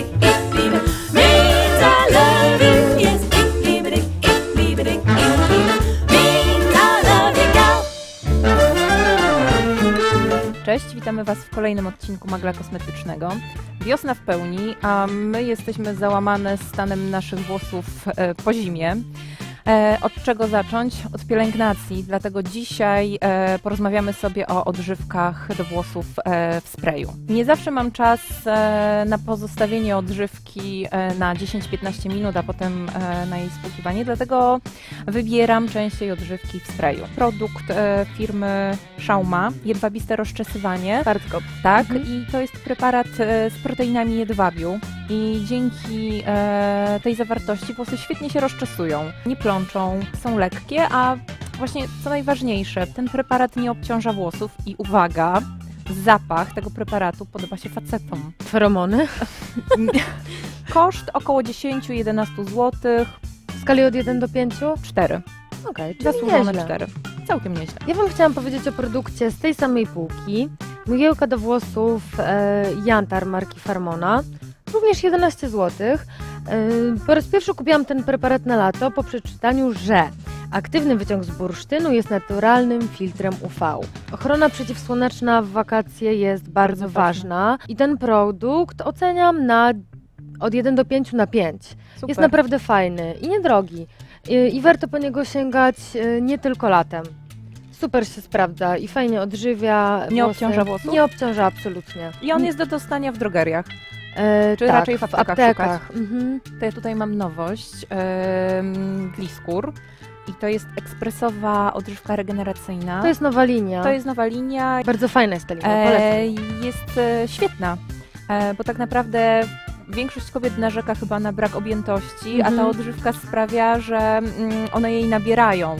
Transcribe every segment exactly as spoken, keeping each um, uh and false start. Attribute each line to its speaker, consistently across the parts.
Speaker 1: ich, ich liebe. Means I love you, yes, ich liebe dich, ich liebe dich, ich liebe. Means I love you, girl.
Speaker 2: Cześć, witamy Was w kolejnym odcinku Magla Kosmetycznego. Wiosna w pełni, a my jesteśmy załamane stanem naszych włosów e, po zimie. E, od czego zacząć? Od pielęgnacji, dlatego dzisiaj e, porozmawiamy sobie o odżywkach do włosów e, w sprayu. Nie zawsze mam czas e, na pozostawienie odżywki e, na dziesięć do piętnastu minut, a potem e, na jej spłukiwanie, dlatego wybieram częściej odżywki w sprayu. Produkt e, firmy Schauma, jedwabiste rozczesywanie.
Speaker 3: Bardzo
Speaker 2: Tak,
Speaker 3: mhm.
Speaker 2: i to jest preparat e, z proteinami jedwabiu i dzięki e, tej zawartości włosy świetnie się rozczesują, nie plączą, są lekkie, a właśnie co najważniejsze, ten preparat nie obciąża włosów i uwaga, zapach tego preparatu podoba się facetom.
Speaker 3: Feromony.
Speaker 2: Koszt około dziesięć do jedenastu złotych.
Speaker 3: W skali od jeden do pięciu?
Speaker 2: cztery.
Speaker 3: Okej, czyli
Speaker 2: Zasłużone
Speaker 3: nieźle.
Speaker 2: cztery. Całkiem nieźle.
Speaker 3: Ja Wam chciałam powiedzieć o produkcie z tej samej półki. Mgiełka do włosów e, Jantar marki Farmona. Również jedenaście złotych. E, po raz pierwszy kupiłam ten preparat na lato po przeczytaniu, że aktywny wyciąg z bursztynu jest naturalnym filtrem U V. Ochrona przeciwsłoneczna w wakacje jest bardzo
Speaker 2: Bardzo
Speaker 3: ważna i ten produkt oceniam na od jeden do pięciu na pięć.
Speaker 2: Super.
Speaker 3: Jest naprawdę fajny i niedrogi. I, I warto po niego sięgać y, nie tylko latem. Super się sprawdza i fajnie odżywia
Speaker 2: Nie
Speaker 3: włosy.
Speaker 2: obciąża włosów?
Speaker 3: Nie obciąża, absolutnie.
Speaker 2: I on jest do dostania w drogeriach.
Speaker 3: E,
Speaker 2: Czy
Speaker 3: tak,
Speaker 2: raczej w aptekach
Speaker 3: Mhm.
Speaker 2: To ja tutaj mam nowość, ym, Gliskur i to jest ekspresowa odżywka regeneracyjna.
Speaker 3: To jest nowa linia.
Speaker 2: To jest nowa linia.
Speaker 3: Bardzo fajna jest ta linia,
Speaker 2: E,
Speaker 3: polecam.
Speaker 2: jest e, świetna, e, bo tak naprawdę większość kobiet narzeka chyba na brak objętości,
Speaker 3: Mhm.
Speaker 2: a ta odżywka sprawia, że mm, one jej nabierają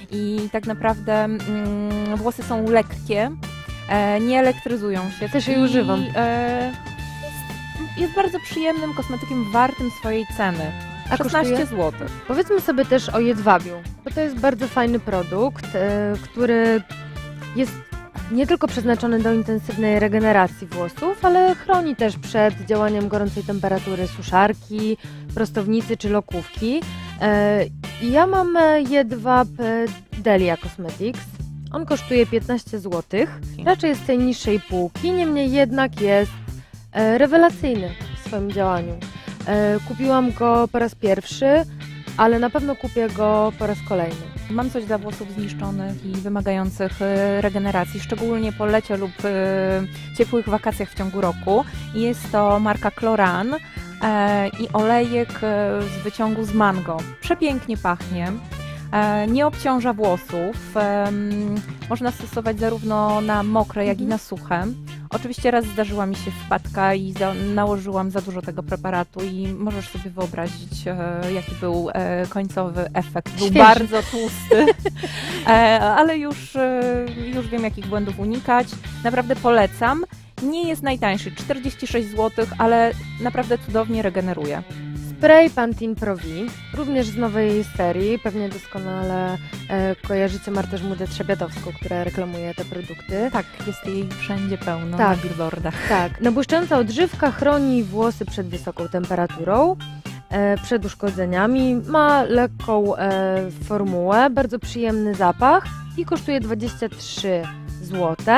Speaker 2: i tak naprawdę mm, włosy są lekkie, e, nie elektryzują się.
Speaker 3: Też jej
Speaker 2: i,
Speaker 3: używam.
Speaker 2: E, jest, jest bardzo przyjemnym kosmetykiem wartym swojej ceny.
Speaker 3: A
Speaker 2: szesnaście
Speaker 3: kosztuje?
Speaker 2: złotych.
Speaker 3: Powiedzmy sobie też o jedwabiu, bo to jest bardzo fajny produkt, e, który jest nie tylko przeznaczony do intensywnej regeneracji włosów, ale chroni też przed działaniem gorącej temperatury suszarki, prostownicy czy lokówki. E, ja mam e, jedwab e, Delia Cosmetics. On kosztuje piętnaście złotych. Raczej jest z tej niższej półki, niemniej jednak jest e, rewelacyjny w swoim działaniu. E, kupiłam go po raz pierwszy, ale na pewno kupię go po raz kolejny.
Speaker 2: Mam coś dla włosów zniszczonych i wymagających e, regeneracji, szczególnie po lecie lub e, ciepłych wakacjach w ciągu roku. Jest to marka Cloran e, i olejek e, z wyciągu z mango. Przepięknie pachnie, e, nie obciąża włosów. E, można stosować zarówno na mokre, jak i
Speaker 3: Mhm.
Speaker 2: na suche. Oczywiście raz zdarzyła mi się wpadka i za, nałożyłam za dużo tego preparatu i możesz sobie wyobrazić, e, jaki był e, końcowy efekt. Był
Speaker 3: Świeży.
Speaker 2: bardzo tłusty, e, ale już, e, już wiem, jakich błędów unikać. Naprawdę polecam. Nie jest najtańszy, czterdzieści sześć złotych, ale naprawdę cudownie regeneruje.
Speaker 3: Spray Pantene Pro V, również z nowej serii, pewnie doskonale e, kojarzycie Martę Żmudę-Trzebiatowską, która reklamuje te produkty.
Speaker 2: Tak, jest jej wszędzie pełno
Speaker 3: Tak.
Speaker 2: na billboardach.
Speaker 3: Tak, nabłyszczająca odżywka chroni włosy przed wysoką temperaturą, e, przed uszkodzeniami, ma lekką e, formułę, bardzo przyjemny zapach i kosztuje dwadzieścia trzy złote.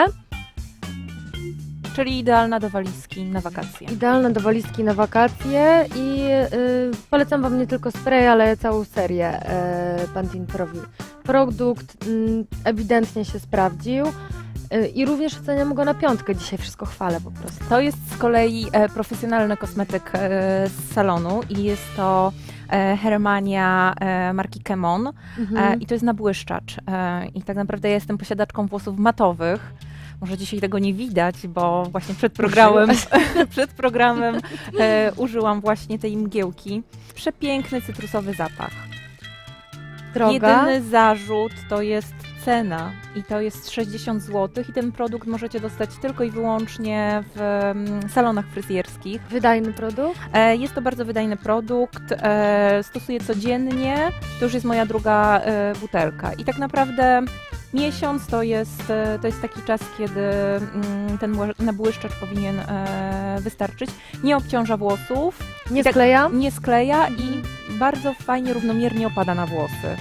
Speaker 2: Czyli idealna do walizki na wakacje.
Speaker 3: Idealna do walizki na wakacje i y, polecam Wam nie tylko spray, ale całą serię y, Pantene Pro V. Produkt y, ewidentnie się sprawdził y, i również oceniam go na piątkę. Dzisiaj wszystko chwalę po prostu.
Speaker 2: To jest z kolei e, profesjonalny kosmetyk e, z salonu i jest to e, Hermania e, marki Kemon e, i to jest nabłyszczacz. E, I tak naprawdę ja jestem posiadaczką włosów matowych. Może dzisiaj tego nie widać, bo właśnie przed programem, przed programem e, użyłam właśnie tej mgiełki. Przepiękny cytrusowy zapach.
Speaker 3: Droga.
Speaker 2: Jedyny zarzut to jest cena i to jest sześćdziesiąt złotych i ten produkt możecie dostać tylko i wyłącznie w mm, salonach fryzjerskich.
Speaker 3: Wydajny produkt?
Speaker 2: E, jest to bardzo wydajny produkt, e, stosuję codziennie, to już jest moja druga e, butelka i tak naprawdę Miesiąc to jest, e, to jest taki czas, kiedy mm, ten bły- nabłyszczacz powinien e, wystarczyć. Nie obciąża włosów,
Speaker 3: Nie
Speaker 2: I tak-
Speaker 3: skleja?
Speaker 2: nie skleja i bardzo fajnie, równomiernie opada na włosy.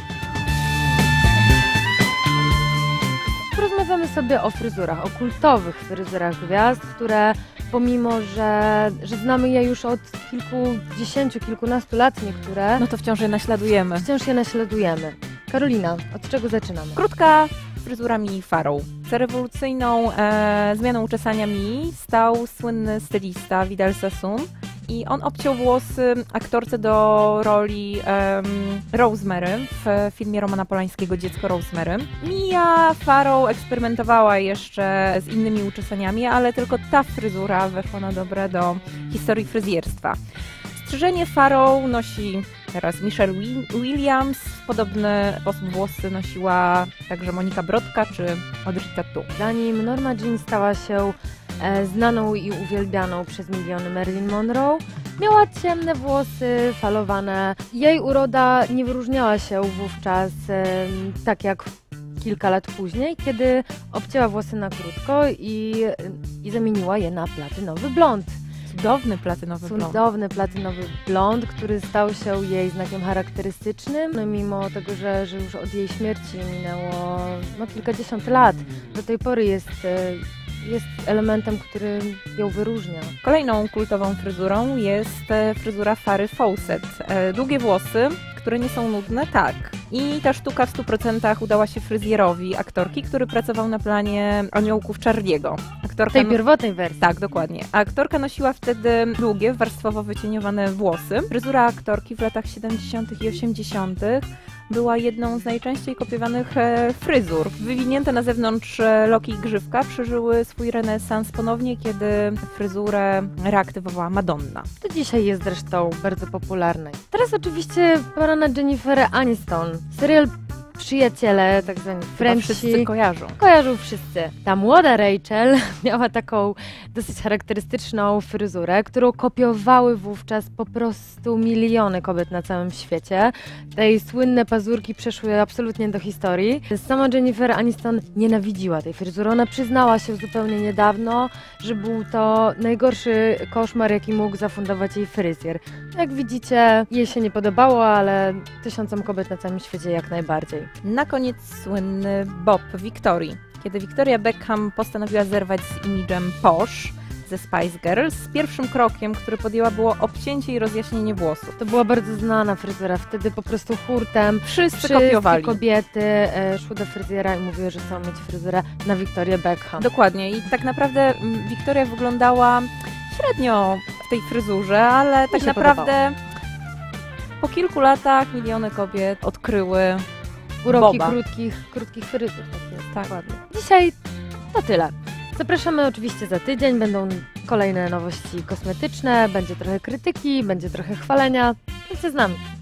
Speaker 3: Porozmawiamy sobie o fryzurach, o kultowych fryzurach gwiazd, które pomimo, że, że znamy je już od kilkudziesięciu, kilkunastu lat niektóre,
Speaker 2: No to wciąż je naśladujemy.
Speaker 3: wciąż je naśladujemy. Karolina, od czego zaczynamy?
Speaker 2: Krótka fryzura mini farą. Za rewolucyjną e, zmianą uczesania mini stał słynny stylista Vidal Sassoon i on obciął włosy aktorce do roli em, Rosemary w filmie Romana Polańskiego Dziecko Rosemary. Mia Farrow eksperymentowała jeszcze z innymi uczesaniami, ale tylko ta fryzura weszła na dobre do historii fryzjerstwa. Strzyżenie Farrow nosi teraz Michelle Wi- Williams, w podobny sposób włosy nosiła także Monika Brodka czy Audrey Tautou.
Speaker 3: Zanim Norma Jean stała się e, znaną i uwielbianą przez miliony Marilyn Monroe, miała ciemne włosy, falowane. Jej uroda nie wyróżniała się wówczas e, tak jak kilka lat później, kiedy obcięła włosy na krótko i, i zamieniła je na platynowy blond.
Speaker 2: Cudowny platynowy blond.
Speaker 3: Cudowny platynowy blond, który stał się jej znakiem charakterystycznym. No, mimo tego, że, że już od jej śmierci minęło no, kilkadziesiąt lat, do tej pory jest, e, jest elementem, który ją wyróżnia.
Speaker 2: Kolejną kultową fryzurą jest e, fryzura Farry Fawcett. E, Długie włosy, które nie są nudne, tak. I ta sztuka w stu procentach udała się fryzjerowi aktorki, który pracował na planie Aniołków Charlie'ego. Aktorka
Speaker 3: Tej pierwotnej wersji.
Speaker 2: Tak, dokładnie. A aktorka nosiła wtedy długie, warstwowo wycieniowane włosy. Fryzura aktorki w latach siedemdziesiątych i osiemdziesiątych była jedną z najczęściej kopiowanych e, fryzur. Wywinięte na zewnątrz e, loki i grzywka przeżyły swój renesans ponownie, kiedy fryzurę reaktywowała Madonna.
Speaker 3: To dzisiaj jest zresztą bardzo popularne. Teraz oczywiście pora na Jennifer Aniston. Serial Przyjaciele, tak zwani
Speaker 2: Chyba
Speaker 3: Frenci.
Speaker 2: wszyscy kojarzą.
Speaker 3: Kojarzą wszyscy. Ta młoda Rachel miała taką dosyć charakterystyczną fryzurę, którą kopiowały wówczas po prostu miliony kobiet na całym świecie. Tej słynne pazurki przeszły absolutnie do historii. Sama Jennifer Aniston nienawidziła tej fryzury. Ona przyznała się zupełnie niedawno, że był to najgorszy koszmar, jaki mógł zafundować jej fryzjer. Jak widzicie, jej się nie podobało, ale tysiącom kobiet na całym świecie jak najbardziej.
Speaker 2: Na koniec słynny bob Victorii. Kiedy Victoria Beckham postanowiła zerwać z imidżem Posh ze Spice Girls, pierwszym krokiem, który podjęła, było obcięcie i rozjaśnienie włosów.
Speaker 3: To była bardzo znana fryzura. Wtedy po prostu hurtem
Speaker 2: Wszyscy
Speaker 3: wszystkie
Speaker 2: kopiowali.
Speaker 3: kobiety e, szły do fryzjera i mówiły, że chcą mieć fryzurę na Victorię Beckham.
Speaker 2: Dokładnie. I tak naprawdę mm, Victoria wyglądała średnio w tej fryzurze, ale tak
Speaker 3: się
Speaker 2: naprawdę po kilku latach miliony kobiet odkryły
Speaker 3: Uroki
Speaker 2: boba.
Speaker 3: krótkich, krótkich fryzur. Tak jest.
Speaker 2: Tak.
Speaker 3: Dokładnie. Dzisiaj to tyle. Zapraszamy oczywiście za tydzień. Będą kolejne nowości kosmetyczne, będzie trochę krytyki, będzie trochę chwalenia. Bądźcie z nami.